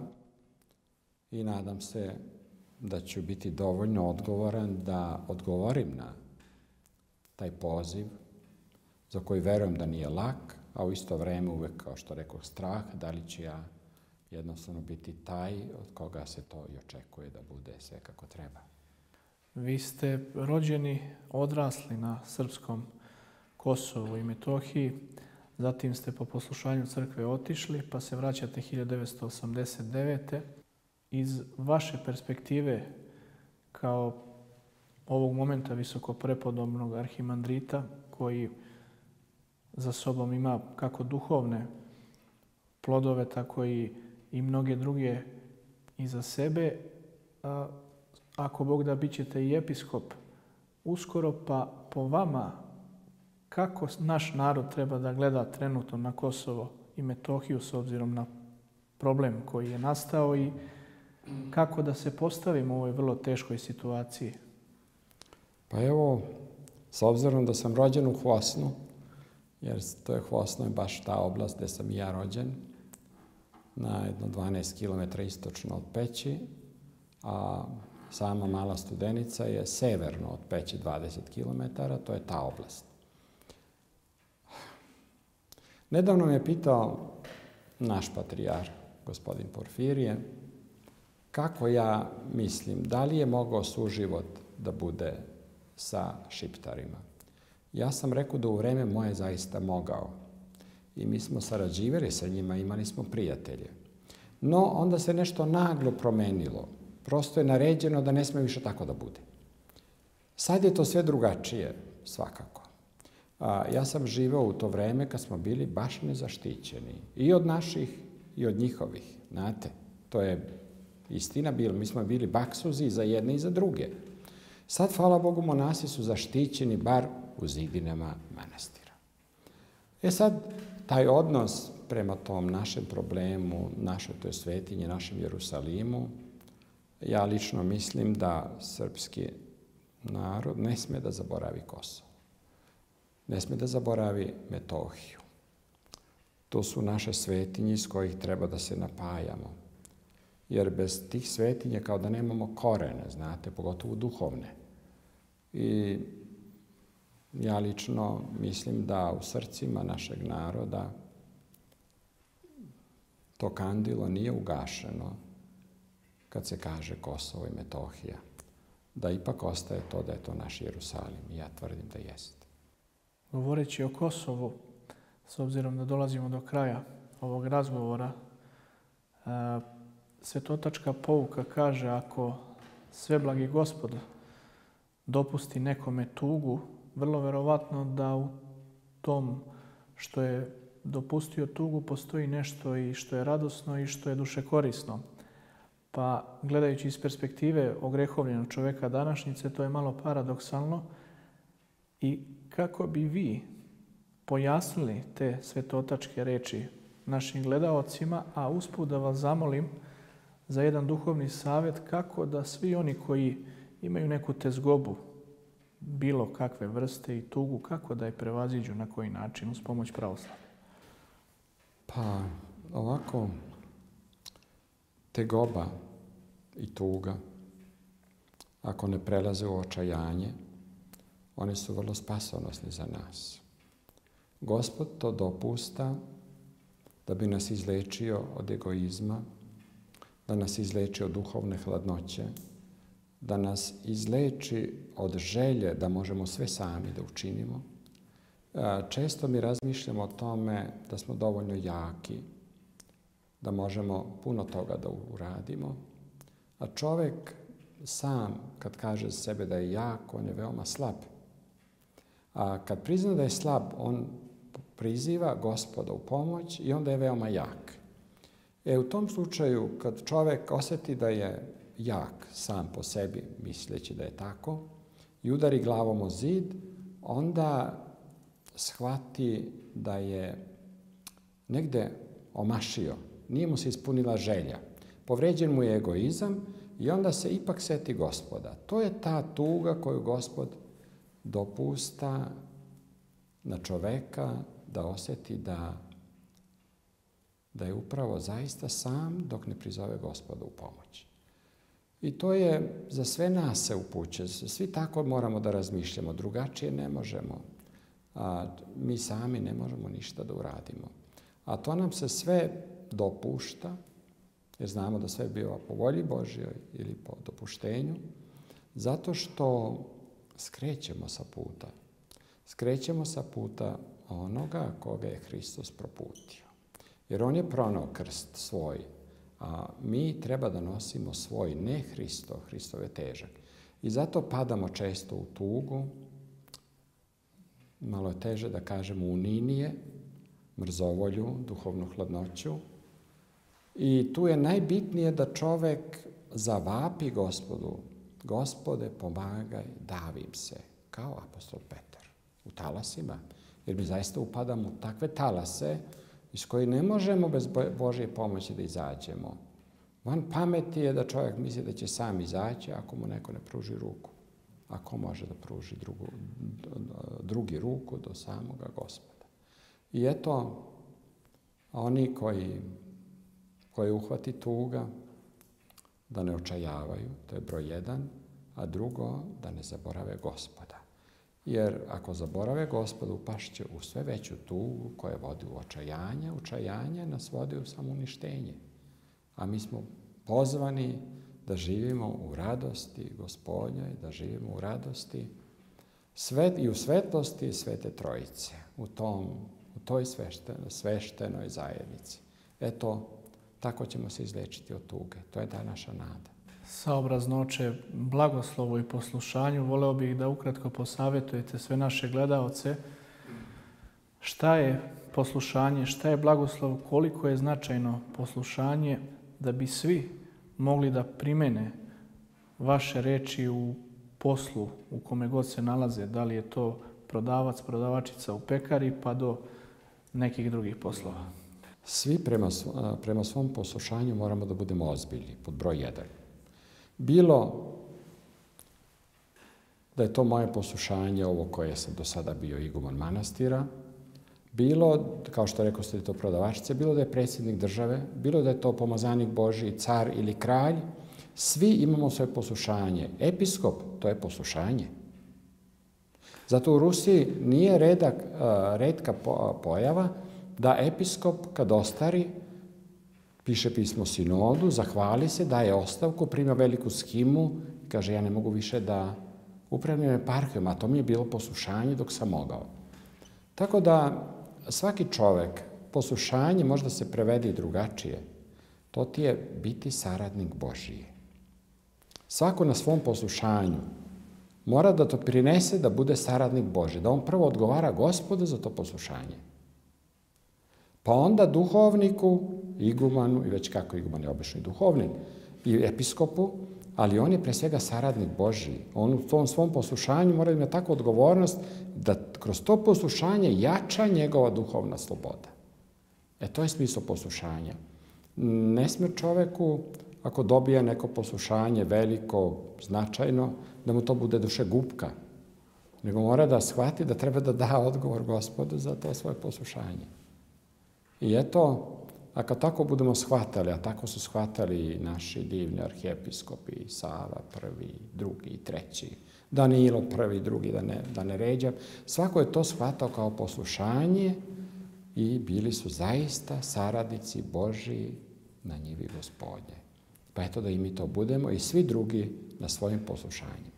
i nadam se da ću biti dovoljno odgovoran da odgovorim na taj poziv za koji verujem da nije lak, a u isto vreme uvek, kao što rekoh, strah, da li ću ja jednostavno biti taj od koga se to i očekuje da bude sve kako treba. Vi ste rođeni, odrasli na srpskom Kosovu i Metohiji, zatim ste po poslušanju crkve otišli, pa se vraćate 1989. Iz vaše perspektive kao ovog momenta visokoprepodobnog arhimandrita koji za sobom ima kako duhovne plodove, tako i mnoge druge iza sebe. Ako Bog da, bit ćete i episkop uskoro, pa po vama kako naš narod treba da gleda trenutno na Kosovo i Metohiju s obzirom na problem koji je nastao i kako da se postavimo u ovoj vrlo teškoj situaciji? Pa evo, s obzirom da sam rođen u Hvosnu, jer to je Hvosno je baš ta oblast gde sam i ja rođen, na jedno 12 km istočno od Peći, a sama Mala Studenica je severno od Peći 20 km, to je ta oblast. Nedavno me je pitao naš patrijarh, gospodin Porfirije, kako ja mislim, da li je mogao suživot da bude sa Šiptarima. Ja sam rekao da u vreme moje zaista mogao. I mi smo sarađivali sa njima, imali smo prijatelje. No, onda se nešto naglo promenilo. Prosto je naređeno da ne sme više tako da bude. Sad je to sve drugačije, svakako. Ja sam živeo u to vreme kad smo bili baš nezaštićeni. I od naših, i od njihovih. Znate, to je istina bila. Mi smo bili baksuzi za jedne i za druge. Sad, hvala Bogu, monasi su zaštićeni bar u zidinama manastira. Sad, taj odnos prema tom našem problemu, našoj toj svetinji, našem Jerusalimu, ja lično mislim da srpski narod ne smije da zaboravi Kosovo. Ne smije da zaboravi Metohiju. To su naše svetinje iz kojih treba da se napajamo. Jer bez tih svetinje kao da nemamo korene, znate, pogotovo duhovne. I ja lično mislim da u srcima našeg naroda to kandilo nije ugašeno kad se kaže Kosovo i Metohija. Da ipak ostaje to da je to naš Jerusalim. I ja tvrdim da jeste. Govoreći o Kosovu, s obzirom da dolazimo do kraja ovog razgovora, svetotačka pouka kaže ako sveblagi Gospod dopusti nekome tugu, vrlo verovatno da u tom što je dopustio tugu postoji nešto i što je radosno i što je dušekorisno. Pa gledajući iz perspektive ogrehovljenog čovjeka današnjice, to je malo paradoksalno. I kako bi vi pojasnili te svetotačke reči našim gledaocima, a usput da vas zamolim za jedan duhovni savjet kako da svi oni koji imaju neku tezgobu, bilo kakve vrste i tugu, kako da je prevaziđu, na koji način, uz pomoć pravoslavlja? Pa ovako, tegoba i tuga, ako ne prelaze u očajanje, one su vrlo spasonosne za nas. Gospod to dopušta da bi nas izlečio od egoizma, da nas izleči od duhovne hladnoće, da nas izleči od želje da možemo sve sami da učinimo. Često mi razmišljamo o tome da smo dovoljno jaki, da možemo puno toga da uradimo, a čovjek sam, kad kaže za sebe da je jak, on je veoma slab. A kad prizna da je slab, on priziva Gospoda u pomoć i onda je veoma jak. U tom slučaju, kad čovjek osjeti da je jak sam po sebi, misleći da je tako, i udari glavom o zid, onda shvati da je negde omašio. Nije mu se ispunila želja. Povređen mu je egoizam i onda se ipak seti Gospoda. To je ta tuga koju Gospod dopusta na čoveka da osjeti da je upravo zaista sam dok ne prizove Gospoda u pomoć. I to je za sve nas se upućuje. Svi tako moramo da razmišljamo. Drugačije ne možemo. Mi sami ne možemo ništa da uradimo. A to nam se sve dopušta, jer znamo da sve biva po volji Božjoj ili po dopuštenju, zato što skrećemo sa puta. Skrećemo sa puta onoga koga je Hristos proputio. Jer on je pronao krst svoj, a mi treba da nosimo svoj, ne Hristo, Hristov je težak. I zato padamo često u tugu, malo je teže da kažemo uninije, mrzovolju, duhovnu hladnoću. I tu je najbitnije da čovek zavapi Gospodu. Gospode, pomagaj, davim se, kao apostol Petar, u talasima. Jer mi zaista upadamo u takve talase iz kojih ne možemo bez Božje pomoći da izađemo. Van pameti je da čovjek misli da će sam izaći ako mu neko ne pruži ruku. Ako može da pruži drugi ruku do samoga Gospoda. I eto, oni koji uhvati tuga, da ne očajavaju, to je broj jedan, a drugo, da ne zaborave Gospoda. Jer ako zaborave Gospoda, upašće u sve veću tugu koja vodi u očajanje. Očajanje nas vodi u samouništenje. A mi smo pozvani da živimo u radosti Gospodnjoj, da živimo u radosti i u svetlosti Svete Trojice, u toj sveštenoj zajednici. Eto, tako ćemo se izlečiti od tuge. To je ta naša nada. Saobrazno, oče, blagoslovu i poslušanju, voleo bih da ukratko posavjetujete sve naše gledaoce šta je poslušanje, šta je blagoslov, koliko je značajno poslušanje da bi svi mogli da primene vaše reči u poslu u kome god se nalaze, da li je to prodavac, prodavačica u pekari pa do nekih drugih poslova. Svi prema svom poslušanju moramo da budemo ozbiljni, pod broj 1. Bilo da je to moje poslušanje, ovo koje sam do sada bio iguman manastira, bilo, kao što rekao ste, to prodavačice, bilo da je predsjednik države, bilo da je to pomazanik Božji, car ili kralj, svi imamo svoje poslušanje. Episkop, to je poslušanje. Zato u Rusiji nije retka pojava da episkop kad ostari piše pismo sinodu, zahvali se, daje ostavku, prima veliku skimu, kaže ja ne mogu više da upravljam eparhijom, a to mi je bilo poslušanje dok sam mogao. Tako da svaki čovek, poslušanje možda se prevede i drugačije, to ti je biti saradnik Božiji. Svako na svom poslušanju mora da to prinese da bude saradnik Božji, da on prvo odgovara Gospodu za to poslušanje. Pa onda duhovniku, igumanu, i već kako iguman je obični duhovnik, i episkopu, ali on je pre svega saradnik Božji. On u tom svom poslušanju mora imati takvu odgovornost da kroz to poslušanje jača njegova duhovna sloboda. To je smisao poslušanja. Ne smije čoveku, ako dobije neko poslušanje veliko, značajno, da mu to bude dušegupka, nego mora da shvati da treba da da odgovor Gospodu za to svoje poslušanje. I eto, ako tako budemo shvatali, a tako su shvatali i naši divni arhijepiskopi, Sava prvi, drugi, treći, Danilo prvi, drugi, da ne ređam, svako je to shvatao kao poslušanje i bili su zaista saradnici Božji na njivi Gospodnje. Pa eto da i mi to budemo i svi drugi na svojim poslušanjima.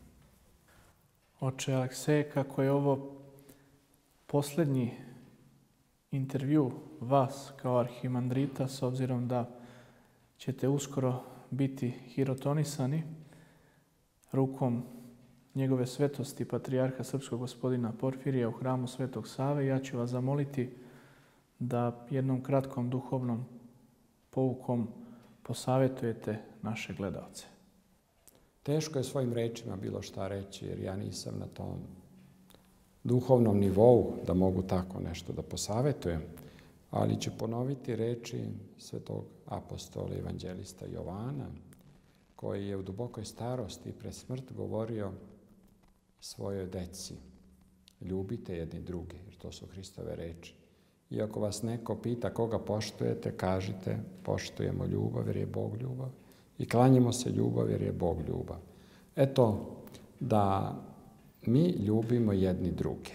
Oče Alekseje, kako je ovo posljednji intervju vas kao arhimandrita, s obzirom da ćete uskoro biti hirotonisani rukom njegove svetosti patrijarha srpskog gospodina Porfirija u hramu Svetog Save, ja ću vas zamoliti da jednom kratkom duhovnom poukom posavjetujete naše gledalce. Teško je svojim rečima bilo šta reći, jer ja nisam na tom duhovnom nivou da mogu tako nešto da posavjetujem, ali ću ponoviti reči svetog apostola i evanđelista Jovana, koji je u dubokoj starosti pred smrt govorio svojoj deci: ljubite jedni druge, jer to su Hristove reči. I ako vas neko pita koga poštujete, kažite poštujemo ljubav jer je Bog ljubav i klanjamo se ljubav jer je Bog ljubav. Eto, da mi ljubimo jedni druge,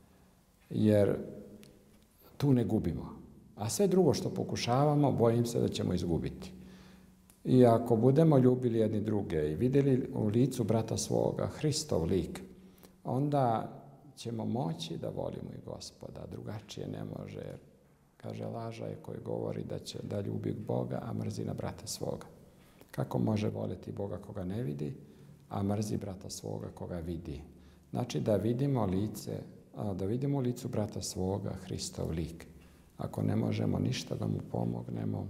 jer tu ne gubimo. A sve drugo što pokušavamo, bojim se da ćemo izgubiti. I ako budemo ljubili jedni druge i vidjeli u licu brata svoga Hristov lik, onda ćemo moći da volimo i Gospoda. Drugačije ne može, jer kaže laža je koji govori da ljubi Boga, a mrzi na brata svoga. Kako može voljeti Boga koga ne vidi, a mrzi brata svoga koga vidi? Znači da vidimo u licu brata svoga Hristov lik. Ako ne možemo ništa da mu pomognemo,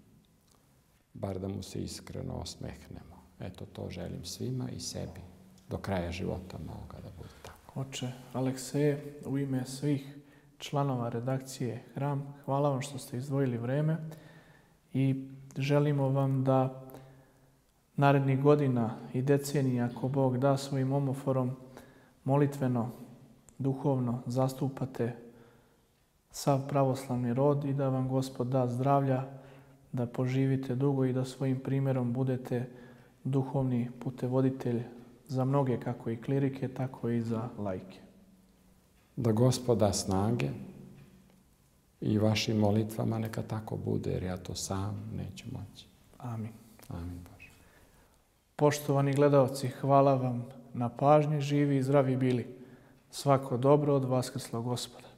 bar da mu se iskreno osmehnemo. Eto, to želim svima i sebi do kraja života moga da bude tako. Oče Alekseje, u ime svih članova redakcije Hram, hvala vam što ste izdvojili vreme i želimo vam da narednih godina i decenija, ako Bog da, svojim omoforom molitveno, duhovno zastupate sav pravoslavni rod i da vam Gospod da zdravlja, da poživite dugo i da svojim primjerom budete duhovni putevoditelj za mnoge, kako i klirike, tako i za laike. Da Gospod da snage i vašim molitvama neka tako bude, jer ja to sam neću moći. Amin. Amin Bože. Poštovani gledalci, hvala vam na pažnji, živi i zdravi bili. Svako dobro od Vaskrslog Gospoda.